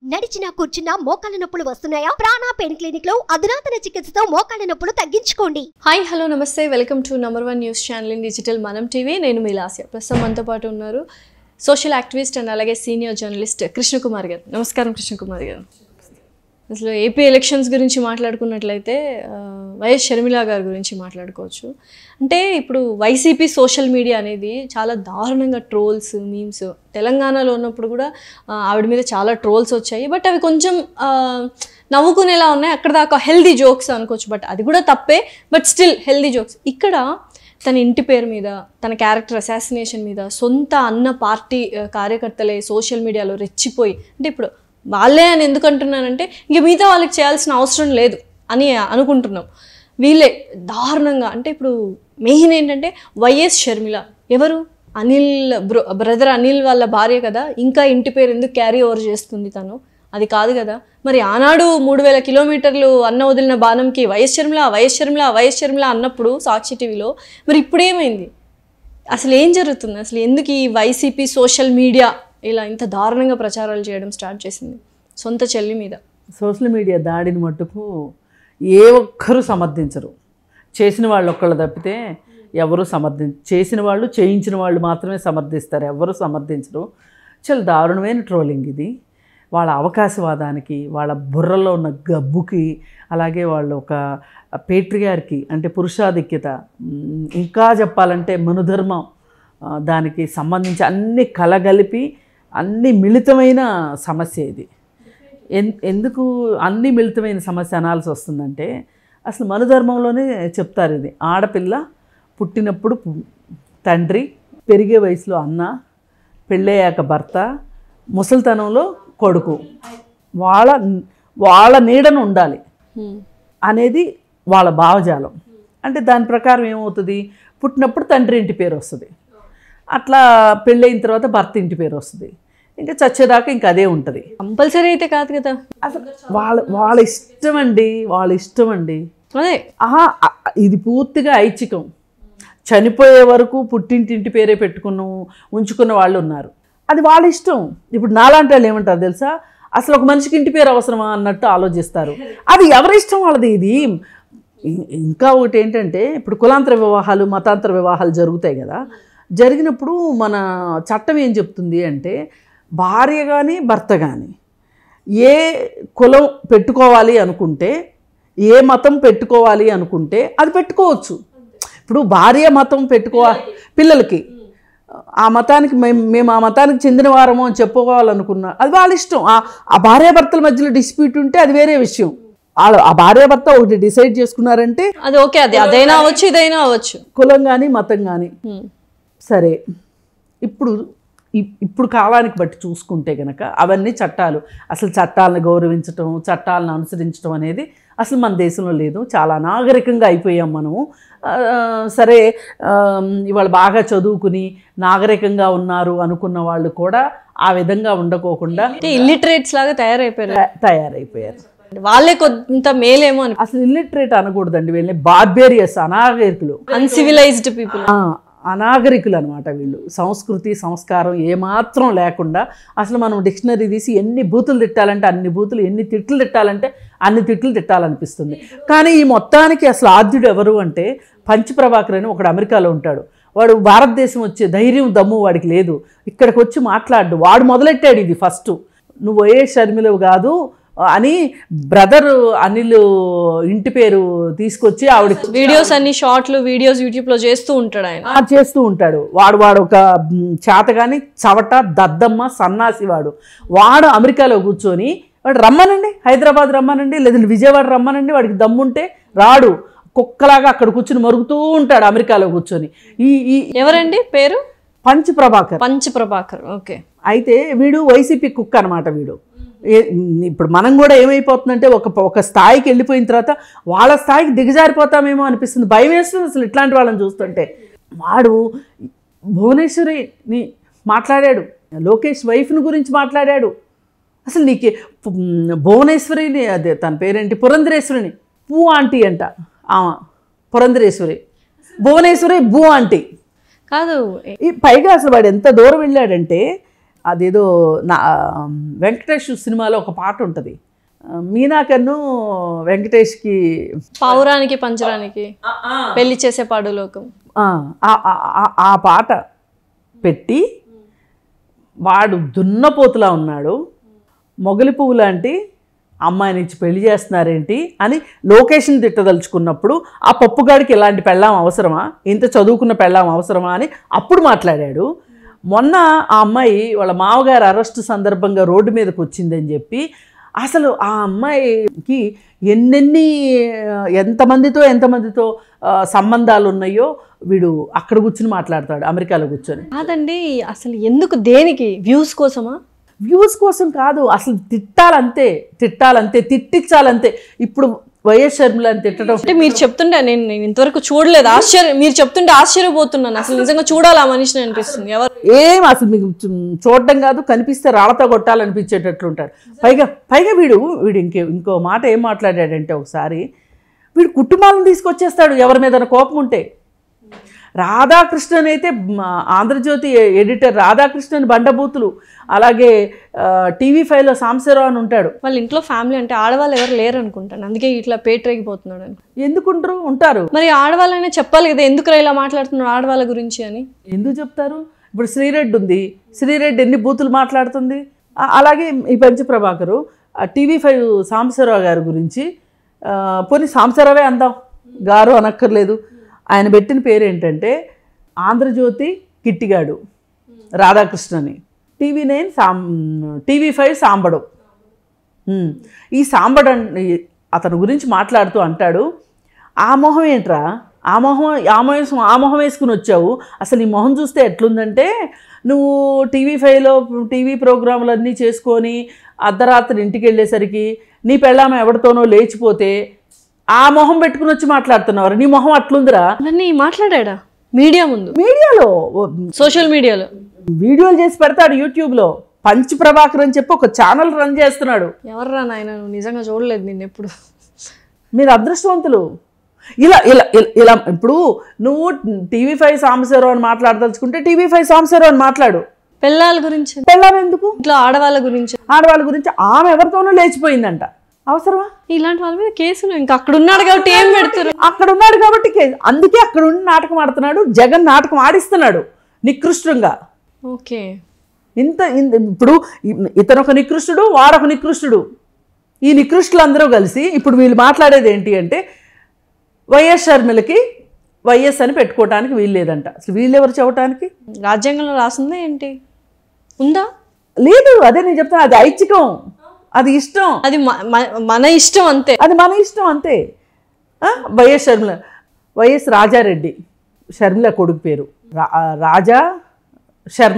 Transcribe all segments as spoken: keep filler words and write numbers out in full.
నడిచినా కూర్చున్నా మోకాళ్ళ నొప్పులు వస్తున్నాయా? ప్రాణ పెయిన్ క్లినిక్ లో అధునాతన చికిత్సతో మోకాళ్ళ నొప్పులు తగ్గించుకోండి. హాయ్ హలో నమస్తే, welcome to number one news channel in digital మనం టీవీ. నేను మీ లాస్య. ప్రస్తుతం మనతో పాటు ఉన్నారు సోషల్ యాక్టివిస్ట్ అండ్ అలాగే సీనియర్ జర్నలిస్ట్ కృష్ణకుమార్ గారు. నమస్కారం కృష్ణకుమార్ గారు. అసలు ఏపీ ఎలక్షన్స్ గురించి మాట్లాడుకున్నట్లయితే వైఎస్ షర్మిల గారి గురించి మాట్లాడుకోవచ్చు. అంటే ఇప్పుడు వైసీపీ సోషల్ మీడియా అనేది చాలా దారుణంగా ట్రోల్స్, మీమ్స్, తెలంగాణలో ఉన్నప్పుడు కూడా ఆవిడ మీద చాలా ట్రోల్స్ వచ్చాయి. బట్ అవి కొంచెం నవ్వుకునేలా ఉన్నాయి. అక్కడ దాకా హెల్దీ జోక్స్ అనుకోవచ్చు, బట్ అది కూడా తప్పే. But still healthy jokes. ఇక్కడ తన ఇంటి పేరు మీద, తన క్యారెక్టర్ అసాసినేషన్ మీద సొంత అన్న పార్టీ కార్యకర్తలే సోషల్ మీడియాలో రెచ్చిపోయి, అంటే ఇప్పుడు వాళ్ళే అని ఎందుకు అంటున్నానంటే ఇంక మిగతా వాళ్ళకి చేయాల్సిన అవసరం లేదు అని అనుకుంటున్నాం. వీళ్ళే దారుణంగా, అంటే ఇప్పుడు మెయిన్ ఏంటంటే వైఎస్ షర్మిల ఎవరు? అనిల్ బ్రో బ్రదర్ అనిల్ వాళ్ళ భార్య కదా. ఇంకా ఇంటి పేరు ఎందుకు క్యారీ ఓవర్ చేస్తుంది తను? అది కాదు కదా. మరి ఆనాడు మూడు వేల కిలోమీటర్లు అన్న వదిలిన బాణంకి YS Sharmila YS Sharmila YS Sharmila అన్నప్పుడు సాక్షి టీవీలో, మరి ఇప్పుడు ఏమైంది? అసలు ఏం జరుగుతుంది? అసలు ఎందుకు ఈ వైసీపీ సోషల్ మీడియా ఇలా ఇంత దారుణంగా ప్రచారాలు చేయడం స్టార్ట్ చేసింది సొంత చెల్లి మీద? సోషల్ మీడియా దాడిని మట్టుకు ఏ ఒక్కరూ సమర్థించరు. చేసిన వాళ్ళు ఒక్కళ్ళు తప్పితే ఎవరు సమర్థి చేసిన వాళ్ళు చేయించిన వాళ్ళు మాత్రమే సమర్థిస్తారు, ఎవరు సమర్థించరు. చాలా దారుణమైన ట్రోలింగ్ ఇది. వాళ్ళ అవకాశవాదానికి, వాళ్ళ బుర్రలో ఉన్న గబ్బుకి, అలాగే వాళ్ళు ఒక పేట్రియార్కి అంటే పురుషాధిక్యత, ఇంకా చెప్పాలంటే మనుధర్మం, దానికి సంబంధించి అన్ని కలగలిపి అన్ని మిళితమైన సమస్య ఇది. ఎన్ ఎందుకు అన్ని మిళితమైన సమస్య అనాల్సి వస్తుందంటే, అసలు మనుధర్మంలోనే చెప్తారు ఇది. ఆడపిల్ల పుట్టినప్పుడు తండ్రి, పెరిగే వయసులో అన్న, పెళ్ళయ్యాక భర్త, ముసలితనంలో కొడుకు, వాళ్ళ వాళ్ళ నీడను ఉండాలి అనేది వాళ్ళ భావజాలం. అంటే దాని ప్రకారం ఏమవుతుంది, పుట్టినప్పుడు తండ్రి ఇంటి పేరు వస్తుంది, అట్లా పెళ్ళయిన తర్వాత భర్త ఇంటి పేరు వస్తుంది, ఇంకా చచ్చేదాకా ఇంకా అదే ఉంటుంది. కంపల్సరీ అయితే కాదు కదా. అసలు వాళ్ళ వాళ్ళ ఇష్టం అండి, వాళ్ళ ఇష్టం అండి. అదే ఆహా, ఇది పూర్తిగా ఐచ్ఛికం. చనిపోయే వరకు పుట్టింటి ఇంటి పేరే పెట్టుకున్నాము ఉంచుకున్న వాళ్ళు ఉన్నారు. అది వాళ్ళ ఇష్టం. ఇప్పుడు నాలాంటి వాళ్ళు ఏమంటారు తెలుసా, అసలు ఒక మనిషికి ఇంటి పేరు అవసరమా అన్నట్టు ఆలోచిస్తారు. అది ఎవరి ఇష్టం వాళ్ళది. ఇది ఇంకా ఒకటి ఏంటంటే, ఇప్పుడు కులాంతర వివాహాలు, మతాంతర వివాహాలు జరుగుతాయి కదా. జరిగినప్పుడు మన చట్టం ఏం చెప్తుంది అంటే, భార్య కానీ భర్త కానీ ఏ కులం పెట్టుకోవాలి అనుకుంటే, ఏ మతం పెట్టుకోవాలి అనుకుంటే అది పెట్టుకోవచ్చు. ఇప్పుడు భార్య మతం పెట్టుకోవాలి పిల్లలకి, ఆ మతానికి మేము మేము ఆ మతానికి చెందిన వారము అని చెప్పుకోవాలనుకున్నా అది వాళ్ళ ఇష్టం. ఆ భార్యాభర్తల మధ్యలో డిస్ప్యూట్ ఉంటే అది వేరే విషయం. వాళ్ళు ఆ భార్యాభర్త ఒకటి డిసైడ్ చేసుకున్నారంటే అది ఓకే, అది అదైనా అవ్వచ్చు ఇదైనా అవ్వచ్చు, కులం కానీ మతం కానీ. సరే, ఇప్పుడు ఇప్పుడు కాలానికి బట్టి చూసుకుంటే కనుక అవన్నీ చట్టాలు, అసలు చట్టాలను గౌరవించటం, చట్టాలను అనుసరించడం అనేది అసలు మన దేశంలో లేదు. చాలా అనాగరికంగా అయిపోయాం మనము. సరే, ఇవాళ బాగా చదువుకుని నాగరికంగా ఉన్నారు అనుకున్న వాళ్ళు కూడా ఆ విధంగా ఉండకోకుండా ఇల్లిటరేట్స్ లాగా తయారైపోయారు తయారైపోయారు వాళ్ళే కొంత మేలేమో అని. అసలు ఇల్లిటరేట్ అనకూడదండి, వీళ్ళని బార్బేరియస్, అనాగరికులు, అన్సివిలైజ్డ్ పీపుల్, అనాగరికులు అనమాట వీళ్ళు. సంస్కృతి సంస్కారం ఏమాత్రం లేకుండా అసలు మనం డిక్షనరీ తీసి ఎన్ని బూతులు తిట్టాలంటే అన్ని బూతులు, ఎన్ని తిట్లు తిట్టాలంటే అన్ని తిట్లు తిట్టాలనిపిస్తుంది. కానీ ఈ మొత్తానికి అసలు ఆద్యుడు ఎవరు అంటే పంచ్ ప్రభాకర్ అని ఒకడు అమెరికాలో ఉంటాడు. వాడు భారతదేశం వచ్చే ధైర్యం దమ్ము వాడికి లేదు. ఇక్కడికి వచ్చి మాట్లాడు, వాడు మొదలెట్టాడు ఇది ఫస్ట్. నువ్వు ఏ షర్మిలవు కాదు అని బ్రదర్ అనిల్ ఇంటి పేరు తీసుకొచ్చి ఆవిడ వీడియోస్ అన్ని షార్ట్లు వీడియోస్ యూట్యూబ్లో చేస్తూ ఉంటాడు. ఆయన చేస్తూ ఉంటాడు. వాడు వాడు ఒక చేతగాని చవట దద్దమ్మ సన్నాసి వాడు. వాడు అమెరికాలో కూర్చొని వాడు రమ్మనండి, హైదరాబాద్ రమ్మనండి, లేదంటే విజయవాడ రమ్మనండి, వాడికి దమ్ముంటే రాడు. కుక్కలాగా అక్కడ కూర్చొని మరుగుతూ ఉంటాడు అమెరికాలో కూర్చొని. ఈ ఈ ఎవరండి పేరు? Punch Prabhakar. Punch Prabhakar, okay. అయితే వీడు వైసీపీ కుక్క అనమాట. వీడు ఇప్పుడు మనం కూడా ఏమైపోతుందంటే ఒక ఒక స్థాయికి వెళ్ళిపోయిన తర్వాత వాళ్ళ స్థాయికి దిగజారిపోతామేమో అనిపిస్తుంది, భయం వేస్తుంది అసలు ఇట్లాంటి వాళ్ళని చూస్తుంటే. వాడు భువనేశ్వరిని మాట్లాడాడు, లోకేష్ వైఫ్ని గురించి మాట్లాడాడు. అసలు నీకు భువనేశ్వరిని, అదే తన పేరేంటి, పురంధరేశ్వరిని పూ ఆంటీ అంట. పురంధరేశ్వరి, భువనేశ్వరి భూ ఆంటీ కాదు. ఈ పైగా అసలు వాడు ఎంత దూరం వెళ్ళాడంటే, అదేదో నా వెంకటేష్ సినిమాలో ఒక పాట ఉంటుంది, మీనాకన్ను వెంకటేష్కి పావురానికి పంచరానికి పెళ్లి చేసే పాడులోకం, ఆ పాట పెట్టి వాడు దున్నపోతులా ఉన్నాడు, మొగలి పువ్వు లాంటి అమ్మాయిని ఇచ్చి పెళ్లి చేస్తున్నారేంటి అని లొకేషన్ తిట్టదలుచుకున్నప్పుడు ఆ పప్పుగాడికి ఇలాంటి పెళ్ళాం అవసరమా, ఇంత చదువుకున్న పెళ్ళాం అవసరమా అని అప్పుడు మాట్లాడాడు. మొన్న ఆ అమ్మాయి వాళ్ళ మామగారు అరెస్టు సందర్భంగా రోడ్డు మీదకి వచ్చిందని చెప్పి అసలు ఆ అమ్మాయికి ఎన్నెన్ని ఎంతమందితో ఎంతమందితో సంబంధాలు ఉన్నాయో వీడు అక్కడ కూర్చుని మాట్లాడతాడు, అమెరికాలో కూర్చొని. కాదండి, అసలు ఎందుకు, దేనికి? వ్యూస్ కోసమా? వ్యూస్ కోసం కాదు, అసలు తిట్టాలంతే, తిట్టాలంతే, తిట్టించాలంతే. ఇప్పుడు వైఎస్ షర్మిలని తిట్టడం అంటే మీరు చెప్తుంటే నేను నేను ఇంతవరకు చూడలేదు, ఆశ్చర్యం, మీరు చెప్తుంటే ఆశ్చర్యపోతున్నాను. అసలు నిజంగా చూడాలి ఆ మనిషిని అనిపిస్తుంది. ఎవరు ఏం అసలు మీకు చూడడం కాదు, కనిపిస్తే రాళ్ళతో కొట్టాలనిపించేటట్లు ఉంటాడు. పైగా పైగా వీడు వీడు ఇంకే ఇంకో మాట ఏం మాట్లాడాడంటే ఒకసారి వీడు కుటుంబాలను తీసుకొచ్చేస్తాడు ఎవరి మీద కోపం ఉంటే. రాధాకృష్ణన్ అయితే ఆంధ్రజ్యోతి ఎడిటర్ రాధాకృష్ణన్ బండబూతులు, అలాగే టీవీ ఫైవ్లో సాంబశివరావు అని ఉంటాడు. వాళ్ళ ఇంట్లో ఫ్యామిలీ అంటే ఆడవాళ్ళు ఎవరు లేరు అనుకుంటాను, అందుకే ఇట్లా పేటరేగిపోతున్నాడు అని. ఎందుకుంటారు, ఉంటారు. మరి ఆడవాళ్ళైనా చెప్పాలి కదా, ఎందుకు ఇలా మాట్లాడుతున్నాడు ఆడవాళ్ళ గురించి అని. ఎందుకు చెప్తారు? ఇప్పుడు శ్రీరెడ్డి ఉంది, శ్రీరెడ్డి ఎన్ని బూతులు మాట్లాడుతుంది. అలాగే ఈ పంచప్రభాకరు టీవీ ఫైవ్ సాంబశివరావు గారి గురించి, పోనీ సాంబశివరావే అందాం, గారు అనక్కర్లేదు, ఆయన పెట్టిన పేరు ఏంటంటే ఆంధ్రజ్యోతి కిట్టిగాడు రాధాకృష్ణని, టీవీ నైన్ సాం టీవీ ఫైవ్ సాంబడు. ఈ సాంబడు అతని గురించి మాట్లాడుతూ అంటాడు, ఆ మొహం ఏంట్రా, ఆ మొహం ఆ మొహం ఆ మొహం వేసుకుని వచ్చావు, అసలు ఈ మొహం చూస్తే ఎట్లుందంటే నువ్వు టీవీ ఫైవ్లో టీవీ ప్రోగ్రాంలన్నీ చేసుకొని అర్ధరాత్రి ఇంటికి వెళ్ళేసరికి నీ పెళ్ళామ ఎవరితోనో లేచిపోతే ఆ మొహం పెట్టుకుని వచ్చి మాట్లాడుతున్నారు, నీ మొహం అట్లుందిరా అని మాట్లాడా మీడియా ముందు, మీడియాలో సోషల్ మీడియాలో వీడియోలు చేసి పెడతాడు యూట్యూబ్లో. పంచ్ ప్రభాకర్ అని చెప్పి ఒక ఛానల్ రన్ చేస్తున్నాడు. ఎవర్రా నాయన, నువ్వు నిజంగా చూడలేదు నిన్ను ఎప్పుడు. మీరు అదృష్టవంతులు. ఇలా ఇలా ఇలా ఇప్పుడు నువ్వు టీవీ ఫైవ్ సాంబశివరావు అని మాట్లాడదలుచుకుంటే టీవీ ఫైవ్ సాంబశివరావు అని మాట్లాడు. పిల్లల గురించి, పిల్లలు ఎందుకు, ఇట్లా ఆడవాళ్ళ గురించి, ఆడవాళ్ళ గురించి ఆమె ఎవరితోనూ లేచిపోయిందంట, అవసరమా? ఇలాంటి వాళ్ళ మీద కేసులు ఇంకా అక్కడ ఉన్నాడు కాబట్టి ఏం పెడతారు, అక్కడ ఉన్నాడు కాబట్టి కేసు. అందుకే అక్కడ ఉండి నాటకం ఆడుతున్నాడు, జగన్ నాటకం ఆడిస్తున్నాడు నికృష్టంగా. ఓకే, ఇంత ఇప్పుడు ఇతను ఒక నికృష్టుడు, వాడొక నికృష్టుడు, ఈ నికృష్టులు అందరూ కలిసి ఇప్పుడు వీళ్ళు మాట్లాడేది ఏంటి అంటే వైఎస్ షర్మిలకి వైఎస్ అని పెట్టుకోవటానికి వీలు లేదంట. అసలు వీళ్ళు ఎవరు చెప్పడానికి? రాజ్యాంగంలో రాసిందా ఏంటి, ఉందా? లేదు, అదే నేను చెప్తాను, అది ఐచ్ఛికం, అది ఇష్టం, అది మన ఇష్టం అంతే, అది మన ఇష్టం అంతే. వైఎస్ షర్మిల, వైఎస్ రాజారెడ్డి షర్మిల కొడుకు పేరు రాజా శర్మ,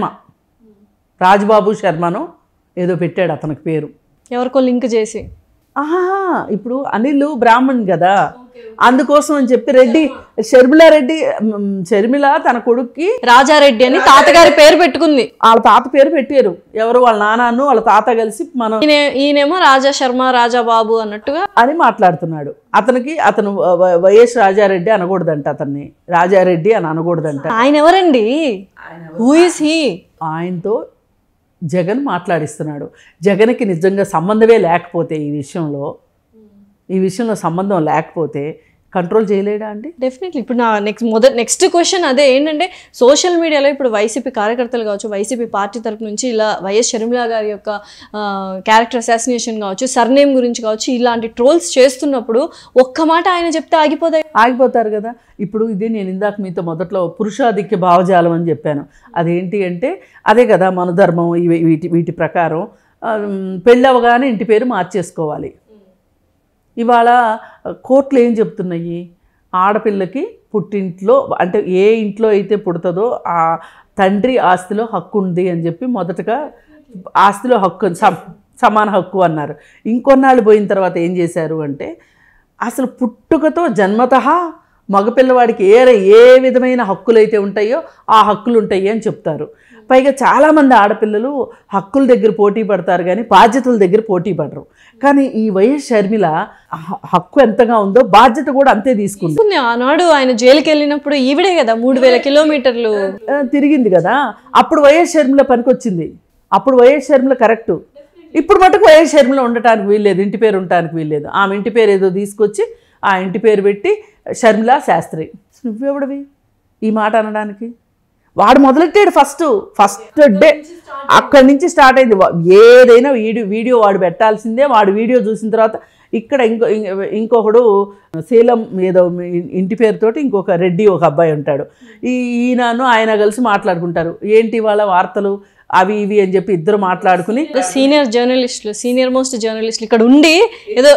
రాజ్బాబు శర్మను ఏదో పెట్టాడు అతనికి పేరు, ఎవరికో లింక్ చేసి. ఆహా, ఇప్పుడు అనిల్ బ్రాహ్మణ్ కదా, అందుకోసం అని చెప్పి రెడ్డి షర్మిలారెడ్డి షర్మిల తన కొడుక్కి రాజారెడ్డి అని తాతగారి పేరు పెట్టుకుంది. వాళ్ళ తాత పేరు పెట్టారు ఎవరు, వాళ్ళ నాన్నను వాళ్ళ తాత కలిసి మనం ఈయనేమో రాజా శర్మ రాజా బాబు అన్నట్టుగా అని మాట్లాడుతున్నాడు. అతనికి అతను వైఎస్ రాజారెడ్డి అనకూడదంట, అతన్ని రాజారెడ్డి అని అనకూడదంట. ఆయన ఎవరండి, హూ ఇస్ హీ? ఆయనతో జగన్ మాట్లాడిస్తున్నాడు. జగన్కి నిజంగా సంబంధమే లేకపోతే ఈ విషయంలో ఈ విషయంలో సంబంధం లేకపోతే కంట్రోల్ చేయలేడా అండి? డెఫినెట్లీ. ఇప్పుడు నా నెక్స్ట్ మొదటి నెక్స్ట్ క్వశ్చన్ అదే ఏంటంటే, సోషల్ మీడియాలో ఇప్పుడు వైసీపీ కార్యకర్తలు కావచ్చు, వైసీపీ పార్టీ తరపు నుంచి ఇలా వైఎస్ షర్మిల గారి యొక్క క్యారెక్టర్ అసాసినేషన్ కావచ్చు, సర్నేమ్ గురించి కావచ్చు, ఇలాంటి ట్రోల్స్ చేస్తున్నప్పుడు ఒక్క మాట ఆయన చెప్తే ఆగిపోతాయి ఆగిపోతారు కదా. ఇప్పుడు ఇది నేను ఇందాక మీతో మొదట్లో పురుషాధిక్య భావజాలం అని చెప్పాను. అదేంటి అంటే అదే కదా, మన ధర్మం వీటి వీటి ప్రకారం పెళ్ళవగానే ఇంటి పేరు మార్చేసుకోవాలి. ఇవాళ కోర్టులు ఏం చెప్తున్నాయి, ఆడపిల్లకి పుట్టింట్లో అంటే ఏ ఇంట్లో అయితే పుడుతుందో ఆ తండ్రి ఆస్తిలో హక్కు ఉంది అని చెప్పి మొదటగా ఆస్తిలో హక్కు సమాన హక్కు అన్నారు. ఇంకొన్నాళ్ళు పోయిన తర్వాత ఏం చేశారు అంటే అసలు పుట్టుకతో జన్మతః మగపిల్లవాడికి ఏ ఏ విధమైన హక్కులు అయితే ఉంటాయో ఆ హక్కులు ఉంటాయి అని చెప్తారు. పైగా చాలామంది ఆడపిల్లలు హక్కుల దగ్గర పోటీ పడతారు కానీ బాధ్యతల దగ్గర పోటీ పడరు. కానీ ఈ వైఎస్ షర్మిల హక్కు ఎంతగా ఉందో బాధ్యత కూడా అంతే తీసుకుంది. ఆనాడు ఆయన జైలుకి వెళ్ళినప్పుడు ఈవిడే కదా మూడు వేల కిలోమీటర్లు తిరిగింది కదా, అప్పుడు వైఎస్ షర్మిల పనికొచ్చింది. అప్పుడు వైఎస్ షర్మిల కరెక్టు, ఇప్పుడు మటుకు వైఎస్ షర్మిల ఉండటానికి వీల్లేదు, ఇంటి పేరు ఉండటానికి వీల్లేదు. ఆమె ఇంటి పేరు ఏదో తీసుకొచ్చి ఆ ఇంటి పేరు పెట్టి షర్మిల శాస్త్రి. నువ్వెవడివి ఈ మాట అనడానికి? వాడు మొదలెట్టాడు ఫస్ట్ ఫస్ట్ డే, అక్కడి నుంచి స్టార్ట్ అయింది. ఏదైనా వీడియో వీడియో వాడు పెట్టాల్సిందే. వాడు వీడియో చూసిన తర్వాత ఇక్కడ ఇంకో ఇంకొకడు శీలం ఏదో ఇంటి పేరుతోటి ఇంకొక రెడ్డి ఒక అబ్బాయి ఉంటాడు. ఈ ఈయనను ఆయన కలిసి మాట్లాడుకుంటారు, ఏంటి వాళ్ళ వార్తలు అవి ఇవి అని చెప్పి ఇద్దరు మాట్లాడుకుని, సీనియర్ జర్నలిస్టులు సీనియర్ మోస్ట్ జర్నలిస్టులు ఇక్కడ ఉండి ఏదో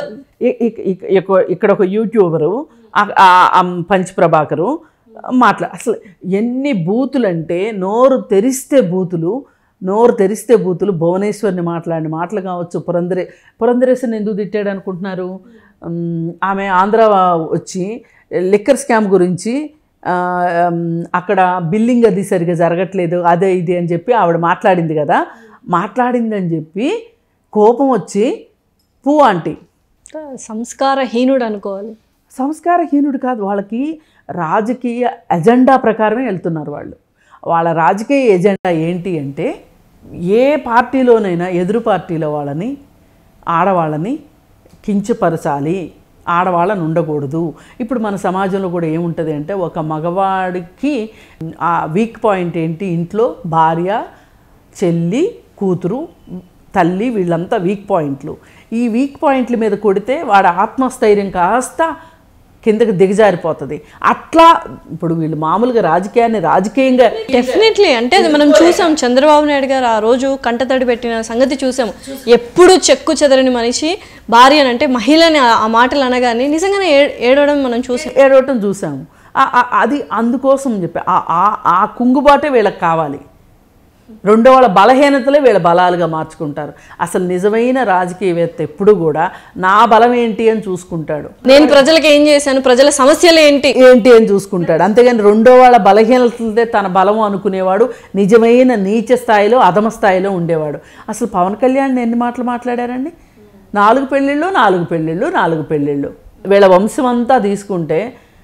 ఇక్కడ ఒక యూట్యూబరు పంచ్ ప్రభాకరు మాట్లా అసలు ఎన్ని బూతులు అంటే నోరు తెరిస్తే బూతులు నోరు తెరిస్తే బూతులు. భువనేశ్వర్ని మాట్లాడిన మాటలు కావచ్చు, పురంధరే పురంధరేశ్వరిని ఎందుకు తిట్టాడు అనుకుంటున్నారు? ఆమె ఆంధ్ర వచ్చి లిక్కర్ స్కామ్ గురించి అక్కడ బిల్లింగ్ అది సరిగా జరగట్లేదు అదే ఇది అని చెప్పి ఆవిడ మాట్లాడింది కదా, మాట్లాడిందని చెప్పి కోపం వచ్చి పూ ఆంటీ సంస్కారహీనుడు అనుకోవాలి. సంస్కారహీనుడు కాదు, వాళ్ళకి రాజకీయ ఎజెండా ప్రకారమే వెళ్తున్నారు వాళ్ళు. వాళ్ళ రాజకీయ ఎజెండా ఏంటి అంటే ఏ పార్టీలోనైనా ఎదురు పార్టీలో వాళ్ళని ఆడవాళ్ళని కించపరచాలి, ఆడవాళ్ళని ఉండకూడదు. ఇప్పుడు మన సమాజంలో కూడా ఏముంటుంది అంటే ఒక మగవాడికి ఆ వీక్ పాయింట్ ఏంటి, ఇంట్లో భార్య, చెల్లి, కూతురు, తల్లి, వీళ్ళంతా వీక్ పాయింట్లు. ఈ వీక్ పాయింట్ల మీద కొడితే వాడి ఆత్మస్థైర్యం కాస్త కిందకి దిగజారిపోతుంది. అట్లా ఇప్పుడు వీళ్ళు మామూలుగా రాజకీయాన్ని రాజకీయంగా డెఫినెట్లీ అంటే అది మనం చూసాం. చంద్రబాబు నాయుడు గారు ఆ రోజు కంటతడి పెట్టిన సంగతి చూసాము. ఎప్పుడు చెక్కు చెదరని మనిషి భార్య అంటే మహిళని ఆ మాటలు అనగానే నిజంగానే ఏడవడం మనం చూసాం ఏడవటం చూసాము. అది అందుకోసం చెప్పి ఆ కుంగుబాటే వీళ్ళకి కావాలి. రెండో వాళ్ళ బలహీనతలే వీళ్ళ బలాలుగా మార్చుకుంటారు. అసలు నిజమైన రాజకీయవేత్త ఎప్పుడు కూడా నా బలం ఏంటి అని చూసుకుంటాడు, నేను ప్రజలకు ఏం చేశాను, ప్రజల సమస్యలు ఏంటి ఏంటి అని చూసుకుంటాడు. అంతేగాని రెండో వాళ్ళ బలహీనతలే తన బలము అనుకునేవాడు నిజమైన నీచ స్థాయిలో అధమ స్థాయిలో ఉండేవాడు. అసలు పవన్ కళ్యాణ్ ఎన్ని మాటలు మాట్లాడారండి? నాలుగు పెళ్ళిళ్ళు నాలుగు పెళ్ళిళ్ళు నాలుగు పెళ్ళిళ్ళు. వీళ్ళ వంశం అంతా తీసుకుంటే,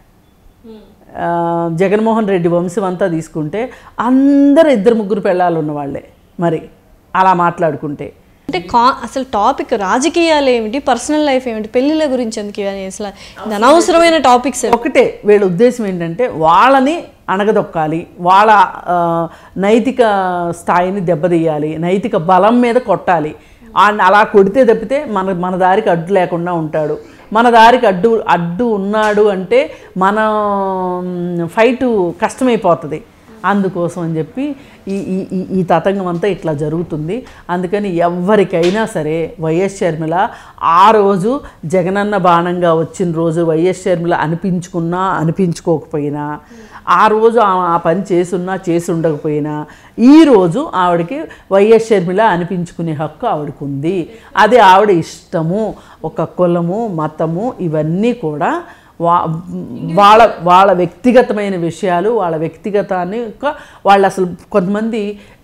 జగన్మోహన్ రెడ్డి వంశం అంతా తీసుకుంటే అందరూ ఇద్దరు ముగ్గురు పెళ్ళాలు ఉన్నవాళ్లే. మరి అలా మాట్లాడుకుంటే అంటే కా అసలు టాపిక్ రాజకీయాలు ఏమిటి, పర్సనల్ లైఫ్ ఏమిటి, పెళ్ళిళ్ళ గురించి ఎందుకు ఇవన్నీ అసలు అనవసరమైన టాపిక్స్. ఒకటే వీళ్ళ ఉద్దేశం ఏంటంటే వాళ్ళని అణగదొక్కాలి, వాళ్ళ నైతిక స్థాయిని దెబ్బతీయాలి, నైతిక బలం మీద కొట్టాలి. అలా కొడితే తప్పితే మన మన దారికి అడ్డు లేకుండా ఉంటాడు. మన దారికి అడ్డు అడ్డు ఉన్నాడు అంటే మన ఫైటు కష్టమైపోతుంది. అందుకోసం అని చెప్పి ఈ ఈ ఈ తతంగం అంతా ఇట్లా జరుగుతుంది. అందుకని ఎవరికైనా సరే వైఎస్ షర్మిల ఆ రోజు జగనన్న బాణంగా వచ్చిన రోజు వైఎస్ షర్మిల అనిపించుకున్నా అనిపించుకోకపోయినా, ఆ రోజు ఆ పని చేసున్నా చేసి ఉండకపోయినా, ఈరోజు ఆవిడకి వైఎస్ షర్మిల అనిపించుకునే హక్కు ఆవిడకు ఉంది. అది ఆవిడ ఇష్టము. ఒక కులము మతము ఇవన్నీ కూడా వా వాళ్ళ వాళ్ళ వ్యక్తిగతమైన విషయాలు, వాళ్ళ వ్యక్తిగతాన్ని వాళ్ళు అసలు కొంతమంది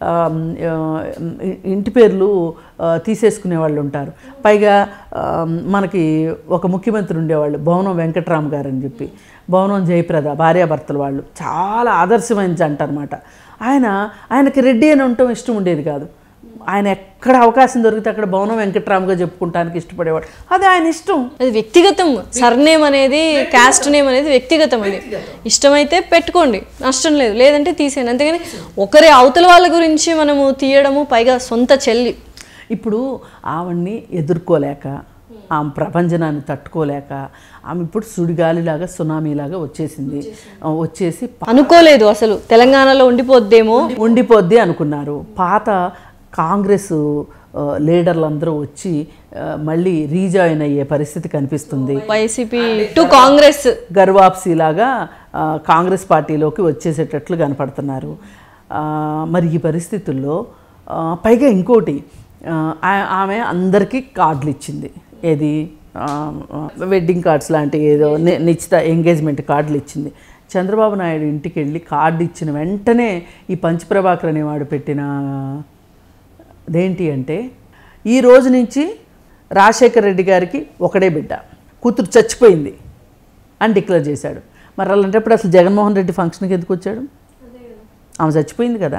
ఇంటి పేర్లు తీసేసుకునే వాళ్ళు ఉంటారు. పైగా మనకి ఒక ముఖ్యమంత్రి ఉండేవాళ్ళు భవనం వెంకట్రామ్ గారు అని చెప్పి, భవనం జయప్రద భార్యాభర్తలు వాళ్ళు చాలా ఆదర్శమైన జంట అనమాట. ఆయన ఆయనకి రెడ్డి అని ఉండటం ఇష్టం ఉండేది కాదు. ఆయన ఎక్కడ అవకాశం దొరికితే అక్కడ భవనం వెంకట్రామ్గా చెప్పుకుంటానికి ఇష్టపడేవాడు. అది ఆయన ఇష్టం, అది వ్యక్తిగతం. సర్నేమ్ అనేది క్యాస్ట్ నేమ్ అనేది వ్యక్తిగతం. అది ఇష్టమైతే పెట్టుకోండి, నష్టం లేదు, లేదంటే తీసేయండి. అంతేగాని ఒకరి అవతల వాళ్ళ గురించి మనము తీయడము, పైగా సొంత చెల్లి. ఇప్పుడు ఆవిడ్ని ఎదుర్కోలేక, ఆమె ప్రపంచనాన్ని తట్టుకోలేక ఆమె ఇప్పుడు సుడిగాలిలాగా సునామీలాగా వచ్చేసింది. వచ్చేసి అనుకోలేదు అసలు తెలంగాణలో ఉండిపోద్దేమో, ఉండిపోద్ది అనుకున్నారు. పాత కాంగ్రెస్ లీడర్లందరూ వచ్చి మళ్ళీ రీజాయిన్ అయ్యే పరిస్థితి కనిపిస్తుంది. వైసీపీ టు కాంగ్రెస్ గర్వాప్సీలాగా కాంగ్రెస్ పార్టీలోకి వచ్చేసేటట్లు కనపడుతున్నారు. మరి ఈ పరిస్థితుల్లో పైగా ఇంకోటి, ఆమె అందరికీ కార్డులు ఇచ్చింది. ఏది వెడ్డింగ్ కార్డ్స్ లాంటి ఏదో నిశ్చిత ఎంగేజ్మెంట్ కార్డులు ఇచ్చింది. చంద్రబాబు నాయుడు ఇంటికి వెళ్ళి కార్డు ఇచ్చిన వెంటనే ఈ పంచ్ ప్రభాకర్ అనేవాడు పెట్టిన అదేంటి అంటే, ఈ రోజు నుంచి రాజశేఖర్ రెడ్డి గారికి ఒకడే బిడ్డ, కూతురు చచ్చిపోయింది అని డిక్లేర్ చేశాడు. మరి అలాంటప్పుడు అసలు జగన్మోహన్ రెడ్డి ఫంక్షన్కి ఎందుకు వచ్చాడు? ఆమె చచ్చిపోయింది కదా.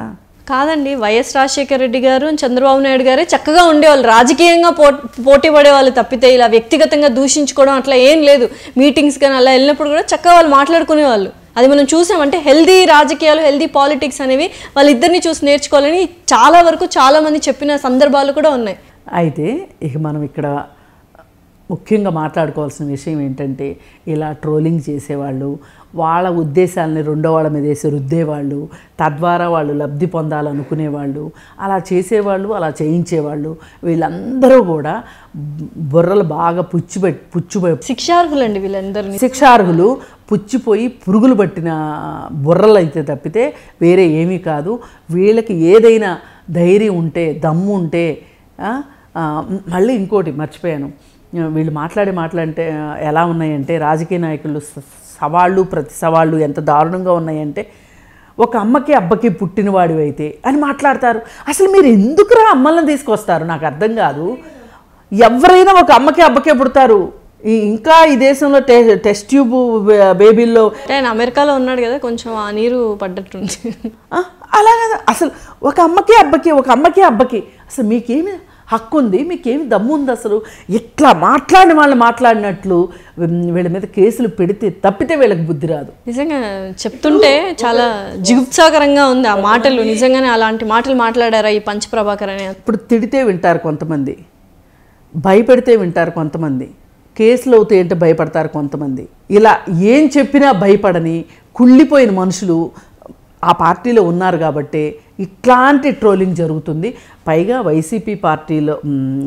కాదండి, వైఎస్ రాజశేఖర రెడ్డి గారు చంద్రబాబు నాయుడు గారే చక్కగా ఉండేవాళ్ళు, రాజకీయంగా పో పోటీ పడేవాళ్ళు తప్పితే ఇలా వ్యక్తిగతంగా దూషించుకోవడం అట్లా ఏం లేదు. మీటింగ్స్ కానీ అలా వెళ్ళినప్పుడు కూడా చక్కగా వాళ్ళు మాట్లాడుకునేవాళ్ళు. అది మనం చూసామంటే హెల్దీ రాజకీయాలు, హెల్దీ పాలిటిక్స్ అనేవి వాళ్ళిద్దరిని చూసి నేర్చుకోవాలని చాలా వరకు చాలామంది చెప్పిన సందర్భాలు కూడా ఉన్నాయి. అయితే ఇక మనం ఇక్కడ ముఖ్యంగా మాట్లాడుకోవాల్సిన విషయం ఏంటంటే, ఇలా ట్రోలింగ్ చేసేవాళ్ళు, వాళ్ళ ఉద్దేశాలని రెండో వాళ్ళ మీద వేసి రుద్దేవాళ్ళు, తద్వారా వాళ్ళు లబ్ధి పొందాలనుకునేవాళ్ళు, అలా చేసేవాళ్ళు, అలా చేయించేవాళ్ళు, వీళ్ళందరూ కూడా బుర్రలు బాగా పుచ్చిపెట్టి పుచ్చిపోయి శిక్షార్హులండి వీళ్ళందరినీ. శిక్షార్హులు పుచ్చిపోయి పురుగులు పట్టిన బుర్రలు అయితే తప్పితే వేరే ఏమీ కాదు. వీళ్ళకి ఏదైనా ధైర్యం ఉంటే, దమ్ము ఉంటే, మళ్ళీ ఇంకోటి మర్చిపోయాను, వీళ్ళు మాట్లాడే మాటలంటే ఎలా ఉన్నాయంటే, రాజకీయ నాయకులు సవాళ్ళు ప్రతి సవాళ్ళు ఎంత దారుణంగా ఉన్నాయంటే, ఒక అమ్మకి అబ్బకి పుట్టినవాడు అయితే అని మాట్లాడతారు. అసలు మీరు ఎందుకురా అమ్మలను తీసుకొస్తారు నాకు అర్థం కాదు. ఎవరైనా ఒక అమ్మకి అబ్బకే పుడతారు. ఇంకా ఈ దేశంలో టె టెస్ట్ ట్యూబ్ బేబీల్లో ఆయన అమెరికాలో ఉన్నాడు కదా, కొంచెం ఆ నీరు పడ్డట్టుంది. అలా కదా, అసలు ఒక అమ్మకి అబ్బకి ఒక అమ్మకి అబ్బకి అసలు మీకేమి హక్కు ఉంది, మీకేమి దమ్ము ఉంది? అసలు ఇట్లా మాట్లాడిన వాళ్ళు మాట్లాడినట్లు వీళ్ళ మీద కేసులు పెడితే తప్పితే వీళ్ళకి బుద్ధి రాదు. నిజంగా చెప్తుంటే చాలా జిగుప్సాకరంగా ఉంది ఆ మాటలు. నిజంగానే అలాంటి మాటలు మాట్లాడారా ఈ పంచప్రభాకర్ అని? ఇప్పుడు తిడితే వింటారు కొంతమంది, భయపెడితే వింటారు కొంతమంది, కేసులు అవుతాయి అంటే భయపడతారు కొంతమంది. ఇలా ఏం చెప్పినా భయపడని కుళ్ళిపోయిన మనుషులు ఆ పార్టీలో ఉన్నారు కాబట్టి ఇట్లాంటి ట్రోలింగ్ జరుగుతుంది. పైగా వైసీపీ పార్టీలో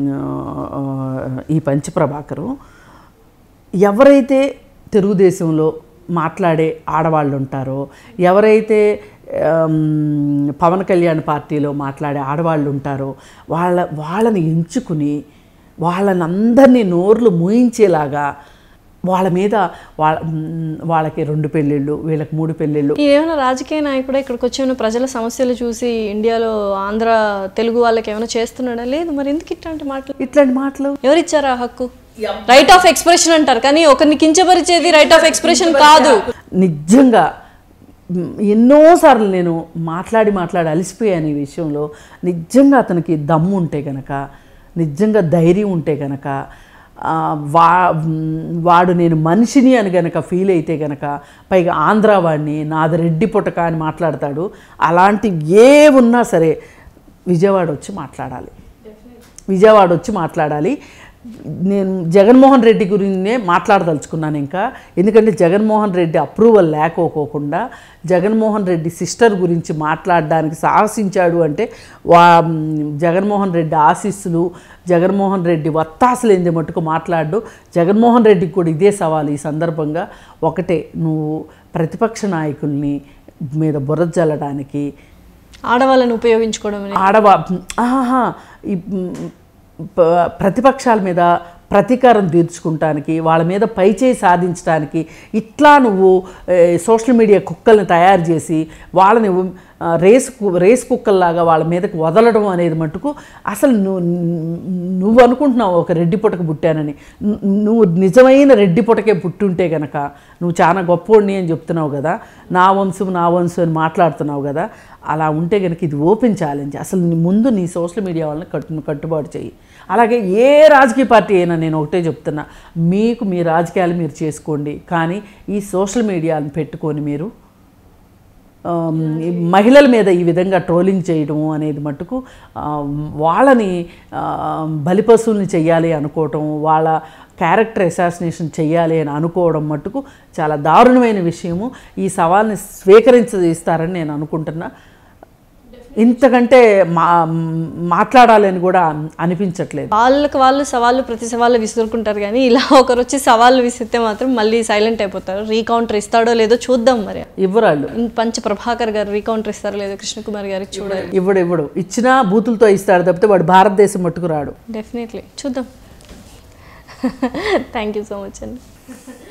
ఈ పంచప్రభాకరు ఎవరైతే తెలుగుదేశంలో మాట్లాడే ఆడవాళ్ళు ఉంటారో, ఎవరైతే పవన్ కళ్యాణ్ పార్టీలో మాట్లాడే ఆడవాళ్ళు ఉంటారో వాళ్ళ వాళ్ళని ఎంచుకుని వాళ్ళని అందరినీ నోర్లు మూయించేలాగా వాళ్ళ మీద వాళ్ళ వాళ్ళకి రెండు పెళ్ళిళ్ళు, వీళ్ళకి మూడు పెళ్ళిళ్ళు. ఏమైనా రాజకీయ నాయకుడు ఇక్కడికి వచ్చి ప్రజల సమస్యలు చూసి ఇండియాలో ఆంధ్ర తెలుగు వాళ్ళకి ఏమైనా చేస్తున్నాడా? లేదు. మరి ఎందుకు ఇట్లాంటి మాటలు ఇట్లాంటి మాటలు ఎవరిచ్చారు ఆ హక్కు? రైట్ ఆఫ్ ఎక్స్ప్రెషన్ అంటారు, కానీ ఒకరిని కించపరిచేది రైట్ ఆఫ్ ఎక్స్ప్రెషన్ కాదు. నిజంగా ఎన్నోసార్లు నేను మాట్లాడి మాట్లాడి అలసిపోయాను ఈ విషయంలో. నిజంగా అతనికి దమ్ము ఉంటే కనుక, నిజంగా ధైర్యం ఉంటే కనుక, వా వాడు నేను మనిషిని అని గనక ఫీల్ అయితే గనక, పైగా ఆంధ్ర వాడిని నాది రెడ్డి పుటక అని మాట్లాడతాడు. అలాంటి ఏ ఉన్నా సరే విజయవాడ వచ్చి మాట్లాడాలి, విజయవాడ వచ్చి మాట్లాడాలి. నేను జగన్మోహన్ రెడ్డి గురించే మాట్లాడదలుచుకున్నాను ఇంకా. ఎందుకంటే జగన్మోహన్ రెడ్డి అప్రూవల్ లేకోకోకుండా జగన్మోహన్ రెడ్డి సిస్టర్ గురించి మాట్లాడడానికి సాహసించాడు అంటే వా జగన్మోహన్ రెడ్డి ఆశీస్సులు, జగన్మోహన్ రెడ్డి వత్తాసులు ఏంది మట్టుకు మాట్లాడు. జగన్మోహన్ రెడ్డికి కూడా ఇదే సవాలు ఈ సందర్భంగా. ఒకటే, నువ్వు ప్రతిపక్ష నాయకుల్ని మీద బురద జల్లడానికి, ఆడవాళ్ళని ఉపయోగించుకోవడం, ఆడవా ఆహా ప్రతిపక్షాల మీద ప్రతీకారం తీర్చుకుంటానికి, వాళ్ళ మీద పైచేయి సాధించడానికి ఇట్లా నువ్వు సోషల్ మీడియా కుక్కల్ని తయారు చేసి వాళ్ళని రేస్ రేస్ కుక్కల్లాగా వాళ్ళ మీదకి వదలడం అనేది మటుకు అసలు నువ్వు నువ్వు అనుకుంటున్నావు ఒక రెడ్డి పుటక పుట్టానని. నువ్వు నిజమైన రెడ్డి పుటకే పుట్టుంటే కనుక నువ్వు చాలా గొప్పోడిని అని చెప్తున్నావు కదా, నా వంశం నా వంశం అని మాట్లాడుతున్నావు కదా. అలా ఉంటే కనుక ఇది ఓపెన్ ఛాలెంజ్. అసలు ముందు నీ సోషల్ మీడియా వాళ్ళని కట్టు కట్టుబాటు చేయి. అలాగే ఏ రాజకీయ పార్టీ అయినా నేను ఒకటే చెప్తున్నా, మీకు మీ రాజకీయాలు మీరు చేసుకోండి, కానీ ఈ సోషల్ మీడియాని పెట్టుకొని మీరు మహిళల మీద ఈ విధంగా ట్రోలింగ్ చేయడం అనేది మట్టుకు వాళ్ళని బలిపశువుల్ని చెయ్యాలి అనుకోవటం, వాళ్ళ క్యారెక్టర్ అసాసినేషన్ చెయ్యాలి అని అనుకోవడం మట్టుకు చాలా దారుణమైన విషయము. ఈ సవాల్ని స్వీకరించదీస్తారని నేను అనుకుంటున్నా. ఇంతకంటే మా మాట్లాడాలని కూడా అనిపించట్లేదు. వాళ్ళకి వాళ్ళు సవాళ్ళు ప్రతి సవాళ్ళు విసురుకుంటారు, కానీ ఇలా ఒకరు వచ్చి సవాళ్ళు విసిరితే మాత్రం మళ్ళీ సైలెంట్ అయిపోతారు. రీకౌంటర్ ఇస్తాడో లేదో చూద్దాం. మరి ఇవ్వరాళ్ళు పంచ ప్రభాకర్ గారు రీకౌంటర్ ఇస్తారో లేదో కృష్ణకుమార్ గారికి చూడాలి. ఇవ్వడు ఇవ్వడు ఇచ్చినా బూతులతో ఇస్తాడు తప్పితే వాడు భారతదేశం మట్టుకు రాడు. డెఫినెట్లీ చూద్దాం. థ్యాంక్ యూ సో మచ్ అండి.